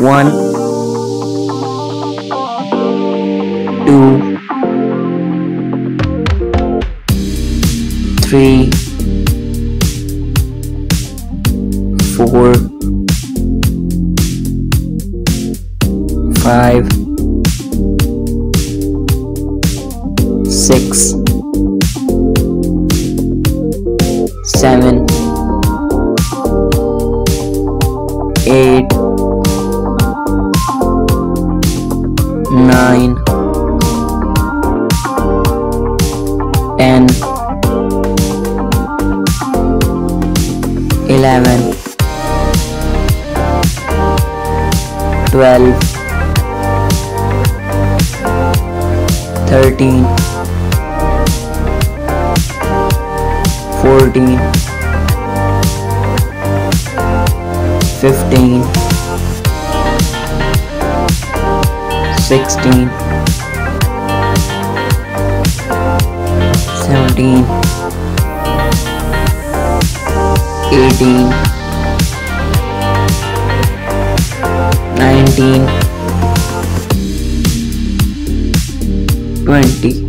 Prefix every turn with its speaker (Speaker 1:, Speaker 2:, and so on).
Speaker 1: 1, 2, 3, 4, 5, 6, 7, 8, 9, 10, 11, 12, 13, 14, 15, 16, 17, 18, 19, 20.